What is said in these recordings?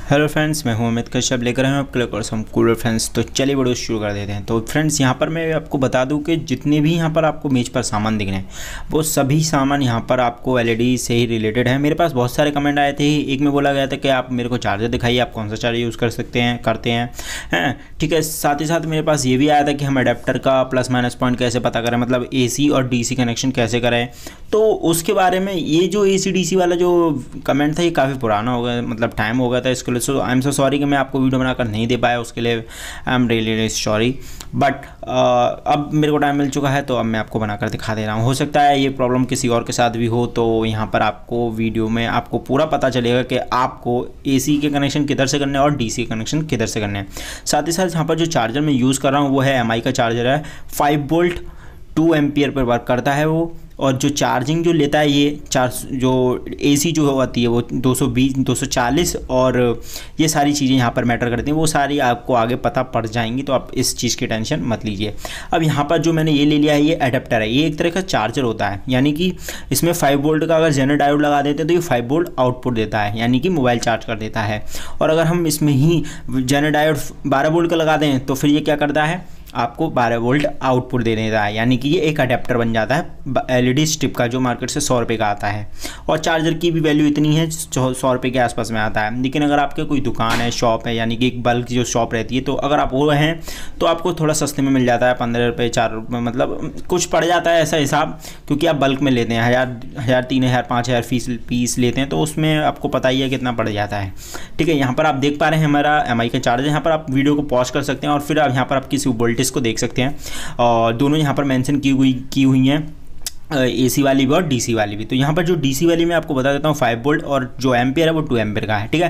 Hello friends, मैं हूं अमित कश्यप, लेकर आए हूं आपके लिए कोर्स हम कूलर फ्रेंड्स। तो चलिए वीडियो शुरू कर देते हैं। तो फ्रेंड्स यहां पर मैं आपको बता दूं कि जितने भी यहां पर आपको मेज पर सामान दिख रहे हैं वो सभी सामान यहां पर आपको एलईडी से ही रिलेटेड है। मेरे पास बहुत सारे कमेंट आए थे। एक में बोला गया था कि आप मेरे को चार्जर दिखाइए, आप कौन सा चार्जर यूज़ कर सकते हैं करते हैं ठीक है। साथ ही साथ मेरे पास ये भी आया था कि हम अडेप्टर का प्लस माइनस पॉइंट कैसे पता करें, मतलब AC और DC कनेक्शन कैसे करें। तो उसके बारे में ये जो AC DC वाला जो कमेंट था ये काफ़ी पुराना हो गया, मतलब टाइम हो गया था इसके लिए। सो आई एम सो सॉरी कि मैं आपको वीडियो बनाकर नहीं दे पाया, उसके लिए I am really sorry. But अब मेरे को टाइम मिल चुका है तो अब मैं आपको बनाकर दिखा दे रहा हूँ। हो सकता है ये प्रॉब्लम किसी और के साथ भी हो, तो यहाँ पर आपको वीडियो में आपको पूरा पता चलेगा कि आपको AC के कनेक्शन किधर से करने हैं और DC के कनेक्शन किधर से करने हैं। साथ ही साथ यहाँ पर जो चार्जर मैं यूज़ कर रहा हूँ वो है MI का चार्जर है। 5 वोल्ट 2 एम्पियर पर वर्क करता है वो। और जो चार्जिंग जो लेता है ये जो AC जो होती है वो 220 240 और ये सारी चीज़ें यहाँ पर मैटर करती हैं, वो सारी आपको आगे पता पड़ जाएंगी, तो आप इस चीज़ की टेंशन मत लीजिए। अब यहाँ पर जो मैंने ये ले लिया है ये एडेप्टर है। ये एक तरह का चार्जर होता है, यानी कि इसमें 5 वोल्ट का अगर जेनर डायोड लगा देते हैं तो ये 5 वोल्ट आउटपुट देता है, यानी कि मोबाइल चार्ज कर देता है। और अगर हम इसमें ही जेनर डायोड 12 वोल्ट का लगा दें तो फिर ये क्या करता है, आपको 12 वोल्ट आउटपुट दे देता है, यानी कि ये एक अडेप्टर बन जाता है LED स्ट्रिप का, जो मार्केट से 100 रुपये का आता है। और चार्जर की भी वैल्यू इतनी है 100 रुपये के आसपास में आता है। लेकिन अगर आपके कोई दुकान है, शॉप है, यानी कि एक बल्क जो शॉप रहती है, तो अगर आप वो हैं तो आपको थोड़ा सस्ते में मिल जाता है, 15 रुपये 4 रुपये, मतलब कुछ पड़ जाता है ऐसा हिसाब, क्योंकि आप बल्क में लेते हैं 1000 3000 5000 पीस लेते हैं, तो उसमें आपको पता ही है कितना पड़ जाता है। ठीक है, यहाँ पर आप देख पा रहे हैं हमारा MI का चार्जर। यहाँ पर आप वीडियो को पॉज कर सकते हैं और फिर आप यहाँ पर आप किसी वोल्टेज को देख सकते हैं। और दोनों यहाँ पर मेंशन की हुई हैं, AC वाली भी और DC वाली भी। तो यहाँ पर जो DC वाली मैं आपको बता देता हूँ 5 वोल्ट, और जो एम्पियर है वो 2 एम्पियर का है। ठीक है,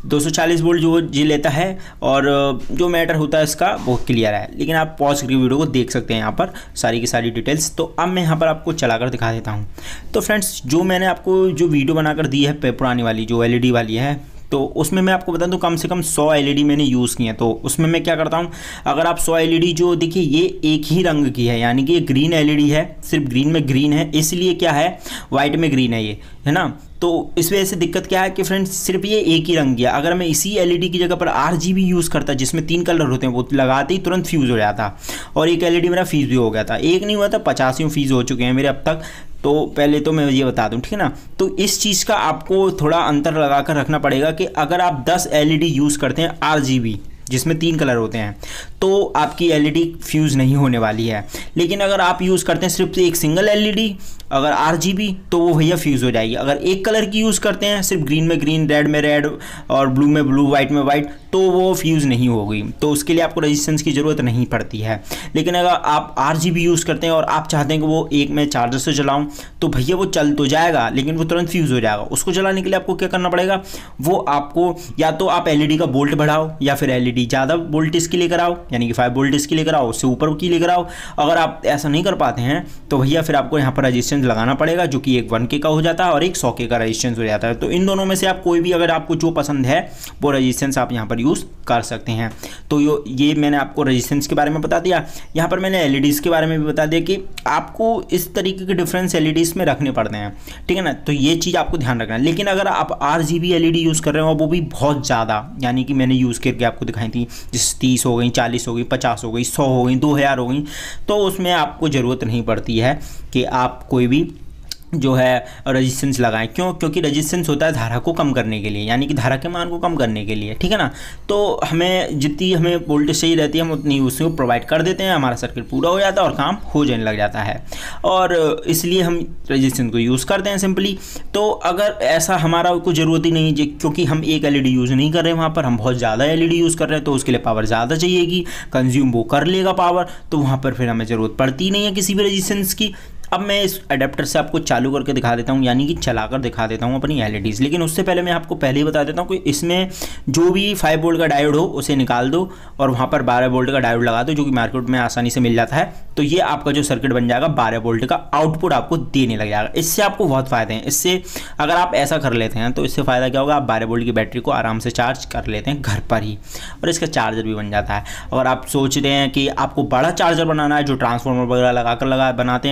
240 वोल्ट जो ये लेता है, और जो मैटर होता है इसका वो क्लियर है। लेकिन आप पॉज करके वीडियो को देख सकते हैं यहाँ पर सारी की सारी डिटेल्स। तो अब मैं यहाँ पर आपको चलाकर दिखा देता हूँ। तो फ्रेंड्स जो मैंने आपको जो वीडियो बनाकर दी है पुरानी वाली जो LED वाली है, तो उसमें मैं आपको बता दूं कम से कम 100 LED मैंने यूज़ की है। तो उसमें मैं क्या करता हूं, अगर आप 100 LED जो देखिए ये एक ही रंग की है, यानी कि ये ग्रीन LED है, सिर्फ ग्रीन में ग्रीन है, इसलिए क्या है वाइट में ग्रीन है, ये है ना। तो इस वजह से दिक्कत क्या है कि फ्रेंड्स सिर्फ ये एक ही रंग है। अगर मैं इसी LED की जगह पर RGB यूज़ करता जिसमें 3 कलर होते हैं, वो लगाते ही तुरंत फ्यूज़ हो जाता, और एक LED मेरा फ्यूज़ भी हो गया था। एक नहीं हुआ था, 85 फ्यूज़ हो चुके हैं मेरे अब तक। तो पहले तो मैं ये बता दूं, ठीक है ना। तो इस चीज़ का आपको थोड़ा अंतर लगा कर रखना पड़ेगा कि अगर आप 10 LED यूज़ करते हैं RGB जिसमें 3 कलर होते हैं, तो आपकी LED फ्यूज़ नहीं होने वाली है। लेकिन अगर आप यूज़ करते हैं सिर्फ एक सिंगल LED अगर RGB, तो वो भैया फ्यूज़ हो जाएगी। अगर एक कलर की यूज़ करते हैं सिर्फ ग्रीन में ग्रीन, रेड में रेड और ब्लू में ब्लू, वाइट में वाइट, तो वो फ्यूज़ नहीं होगी। तो उसके लिए आपको रेजिस्टेंस की ज़रूरत नहीं पड़ती है। लेकिन अगर आप RGB यूज़ करते हैं और आप चाहते हैं कि वो एक मैं चार्जर से चलाऊँ, तो भैया वो चल तो जाएगा लेकिन वो तुरंत फ्यूज़ हो जाएगा। उसको चलाने के लिए आपको क्या करना पड़ेगा, वो आपको या तो आप LED का वोल्ट बढ़ाओ या फिर LED ज़्यादा वोल्टेज की लेकर आओ, यानी कि 5 वोल्टेज की लेकर आओ, उससे ऊपर की लेकर आओ। अगर आप ऐसा नहीं कर पाते हैं तो भैया फिर आपको यहाँ पर रेजिस्टेंस लगाना पड़ेगा, जो कि एक 1K का हो जाता है और एक 100K का रेजिस्टेंस हो जाता है। तो इन दोनों में से आप कोई भी, अगर आपको जो पसंद है वो रेजिस्टेंस आप यहाँ पर यूज़ कर सकते हैं। तो ये मैंने आपको रेजिस्टेंस के बारे में बता दिया। यहाँ पर मैंने LEDs के बारे में भी बता दिया कि आपको इस तरीके के डिफरेंस LEDs में रखने पड़ते हैं, ठीक है ना। तो ये चीज़ आपको ध्यान रखना है। लेकिन अगर आप RGB LED यूज़ कर रहे हो, वो भी बहुत ज़्यादा, यानी कि मैंने यूज़ करके आपको दिखाई थी, जिस 30 हो गई, 40 हो गई, 50 हो गई, 100 हो गई, 2000 हो गई, तो उसमें आपको ज़रूरत नहीं पड़ती है कि आप कोई भी जो है रेजिस्टेंस लगाएं। क्यों? क्योंकि रेजिस्टेंस होता है धारा को कम करने के लिए, यानी कि धारा के मान को कम करने के लिए, ठीक है ना। तो हमें जितनी हमें वोल्टेज चाहिए रहती है हम उतनी उसको प्रोवाइड कर देते हैं, हमारा सर्किट पूरा हो जाता है और काम हो जाने लग जाता है, और इसलिए हम रेजिस्टेंस को यूज़ करते हैं सिंपली। तो अगर ऐसा हमारा कोई ज़रूरत ही नहीं है, क्योंकि हम एक LED यूज़ नहीं कर रहे हैं, वहाँ पर हम बहुत ज़्यादा LED यूज़ कर रहे हैं, तो उसके लिए पावर ज़्यादा चाहिएगी, कंज्यूम वो कर लेगा पावर, तो वहाँ पर फिर हमें ज़रूरत पड़ती नहीं है किसी भी रेजिस्टेंस की। अब मैं इस अडेप्टर से आपको चालू करके दिखा देता हूँ, यानी कि चलाकर दिखा देता हूँ अपनी LEDs। लेकिन उससे पहले मैं आपको पहले ही बता देता हूँ कि इसमें जो भी 5 वोल्ट का डायोड हो उसे निकाल दो और वहाँ पर 12 वोल्ट का डायोड लगा दो, जो कि मार्केट में आसानी से मिल जाता है। तो ये आपका जो सर्किट बन जाएगा 12 वोल्ट का आउटपुट आपको देने लग जाएगा। इससे आपको बहुत फ़ायदे हैं। इससे अगर आप ऐसा कर लेते हैं तो इससे फ़ायदा क्या होगा, आप 12 वोल्ट की बैटरी को आराम से चार्ज कर लेते हैं घर पर ही, और इसका चार्जर भी बन जाता है। अगर आप सोच रहे हैं कि आपको बड़ा चार्जर बनाना है, जो ट्रांसफार्मर वगैरह बनाते हैं,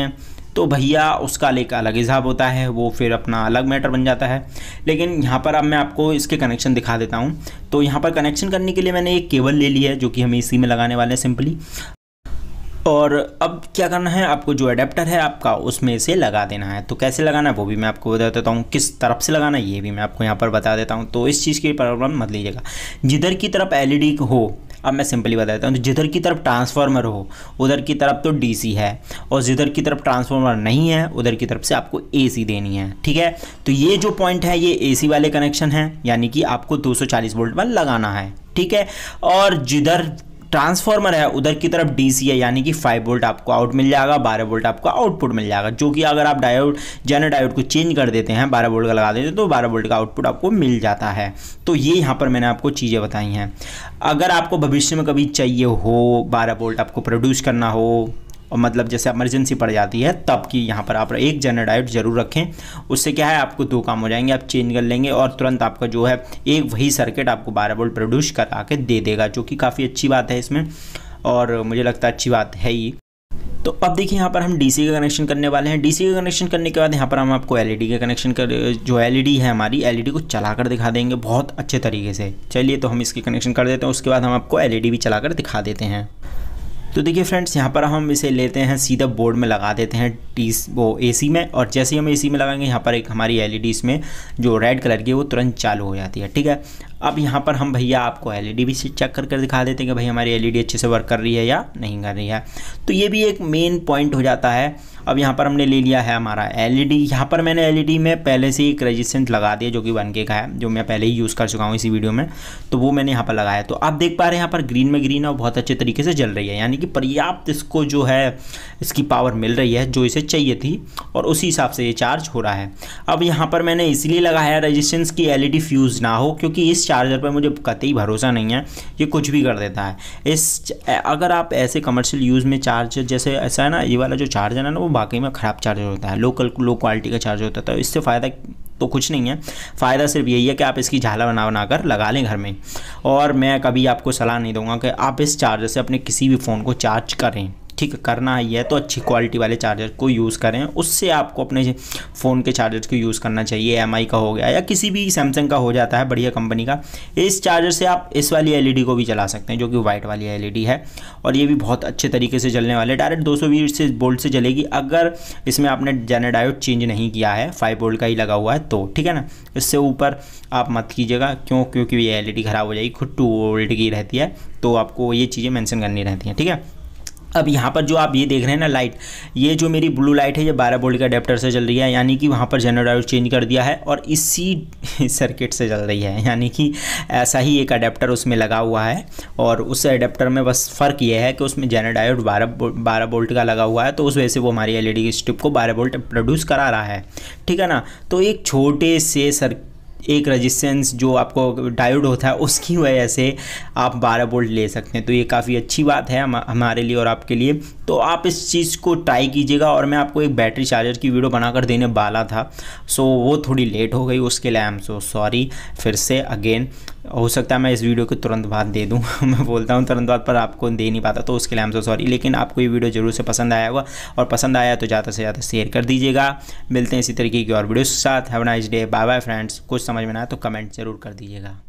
तो भैया उसका एक अलग हिसाब होता है, वो फिर अपना अलग मैटर बन जाता है। लेकिन यहाँ पर अब मैं आपको इसके कनेक्शन दिखा देता हूँ। तो यहाँ पर कनेक्शन करने के लिए मैंने एक केबल ले ली है जो कि हम एसी में लगाने वाले हैं सिंपली। और अब क्या करना है, आपको जो अडेप्टर है आपका उसमें से लगा देना है। तो कैसे लगाना है वो भी मैं आपको बता देता हूँ, किस तरफ से लगाना है ये भी मैं आपको यहाँ पर बता देता हूँ। तो इस चीज़ की प्रॉब्लम मत लीजिएगा। जिधर की तरफ एलईडी हो, अब मैं सिंपली बता देता हूँ, तो जिधर की तरफ ट्रांसफार्मर हो उधर की तरफ तो डीसी है, और जिधर की तरफ ट्रांसफार्मर नहीं है उधर की तरफ से आपको एसी देनी है, ठीक है। तो ये जो पॉइंट है ये एसी वाले कनेक्शन है, यानी कि आपको 240 वोल्ट पर लगाना है, ठीक है। और जिधर ट्रांसफार्मर है उधर की तरफ डीसी है, यानी कि 5 वोल्ट आपको आउट मिल जाएगा, 12 वोल्ट आपको आउटपुट मिल जाएगा। जो कि अगर आप जेनर डायोड को चेंज कर देते हैं, 12 वोल्ट का लगा देते हैं, तो 12 वोल्ट का आउटपुट आपको मिल जाता है। तो ये यहाँ पर मैंने आपको चीज़ें बताई हैं। अगर आपको भविष्य में कभी चाहिए हो 12 वोल्ट आपको प्रोड्यूस करना हो, और मतलब जैसे इमरजेंसी पड़ जाती है तब की यहाँ पर आप एक जेनर डायोड जरूर रखें। उससे क्या है, आपको 2 काम हो जाएंगे, आप चेंज कर लेंगे और तुरंत आपका जो है एक वही सर्किट आपको 12 वोल्ट प्रोड्यूस करा के दे देगा, जो कि काफ़ी अच्छी बात है इसमें, और मुझे लगता है अच्छी बात है ही। तो अब देखिए यहाँ पर हम डीसी का कनेक्शन करने वाले हैं। डीसी का कनेक्शन करने के बाद यहाँ पर हम आपको एलईडी का कनेक्शन जो एलईडी है हमारी, एलईडी को चलाकर दिखा देंगे बहुत अच्छे तरीके से। चलिए तो हम इसकी कनेक्शन कर देते हैं, उसके बाद हम आपको एलईडी भी चलाकर दिखा देते हैं। तो देखिए फ्रेंड्स, यहाँ पर हम इसे लेते हैं सीधा बोर्ड में लगा देते हैं वो एसी में, और जैसे ही हम एसी में लगाएंगे यहाँ पर एक हमारी एलईडी इसमें जो रेड कलर की है वो तुरंत चालू हो जाती है, ठीक है। अब यहाँ पर हम भैया आपको एलईडी भी चेक कर दिखा देते हैं कि भाई हमारी एलईडी अच्छे से वर्क कर रही है या नहीं कर रही है। तो ये भी एक मेन पॉइंट हो जाता है। अब यहाँ पर हमने ले लिया है हमारा एलईडी। यहाँ पर मैंने एलईडी में पहले से एक रेजिस्टेंस लगा दिया जो कि 1K का है, जो मैं पहले ही यूज़ कर चुका हूँ इसी वीडियो में। तो वो मैंने यहाँ पर लगाया। तो आप देख पा रहे हैं यहाँ पर ग्रीन में ग्रीन है और बहुत अच्छे तरीके से जल रही है, यानी कि पर्याप्त इसको जो है इसकी पावर मिल रही है जो इसे चाहिए थी, और उसी हिसाब से ये चार्ज हो रहा है। अब यहाँ पर मैंने इसलिए लगाया रेजिस्टेंस की एलईडी फ्यूज़ ना हो, क्योंकि इस चार्जर पर मुझे कतई भरोसा नहीं है, ये कुछ भी कर देता है। अगर आप ऐसे कमर्शियल यूज़ में चार्जर जैसे ऐसा है ना, ये वाला जो चार्जर है ना वो वाकई में ख़राब चार्जर होता है, लो क्वालिटी का चार्जर होता है। तो इससे फ़ायदा तो कुछ नहीं है, फ़ायदा सिर्फ यही है कि आप इसकी झाला बना कर लगा लें घर में। और मैं कभी आपको सलाह नहीं दूंगा कि आप इस चार्जर से अपने किसी भी फ़ोन को चार्ज करें, ठीक करना ही है तो अच्छी क्वालिटी वाले चार्जर को यूज़ करें। उससे आपको अपने फ़ोन के चार्जर को यूज़ करना चाहिए। MI का हो गया या किसी भी सैमसंग का हो जाता है बढ़िया कंपनी का। इस चार्जर से आप इस वाली एलईडी को भी चला सकते हैं जो कि वाइट वाली एलईडी है, और ये भी बहुत अच्छे तरीके से जलने वाले, डायरेक्ट 220 वोल्ट से जलेगी। अगर इसमें आपने जेनर डायोड चेंज नहीं किया है, 5 वोल्ट का ही लगा हुआ है तो ठीक है ना। इससे ऊपर आप मत कीजिएगा, क्योंकि ये एलईडी ख़राब हो जाएगी, खुद 2 वोल्ट की रहती है। तो आपको ये चीज़ें मेंशन करनी रहती हैं, ठीक है। अब यहाँ पर जो आप ये देख रहे हैं ना लाइट, ये जो मेरी ब्लू लाइट है ये 12 वोल्ट का अडेप्टर से चल रही है, यानी कि वहाँ पर जेनर डायोड चेंज कर दिया है और इसी सर्किट से चल रही है, यानी कि ऐसा ही एक अडेप्टर उसमें लगा हुआ है। और उस अडेप्टर में बस फ़र्क ये है कि उसमें जेनर डायोड 12 वोल्ट का लगा हुआ है, तो उस वजह से वो हमारी एलईडी की स्ट्रिप को 12 वोल्ट प्रोड्यूस करा रहा है, ठीक है ना। तो एक छोटे से एक रेजिस्टेंस जो आपको डायोड होता है उसकी वजह से आप 12 वोल्ट ले सकते हैं। तो ये काफ़ी अच्छी बात है हमारे लिए और आपके लिए। तो आप इस चीज़ को ट्राई कीजिएगा। और मैं आपको एक बैटरी चार्जर की वीडियो बनाकर देने वाला था, सो वो थोड़ी लेट हो गई, उसके लिए आई एम सो सॉरी। फिर से अगेन हो सकता है मैं इस वीडियो के तुरंत बाद दे दूं मैं बोलता हूं तुरंत बाद पर आपको दे नहीं पाता, तो उसके लिए आई एम सो सॉरी। लेकिन आपको ये वीडियो जरूर से पसंद आया होगा, और पसंद आया तो ज़्यादा से ज़्यादा शेयर कर दीजिएगा। मिलते हैं इसी तरीके की और वीडियो के साथ। Have a nice day, bye bye friends. कुछ समझ में ना आया तो कमेंट जरूर कर दीजिएगा।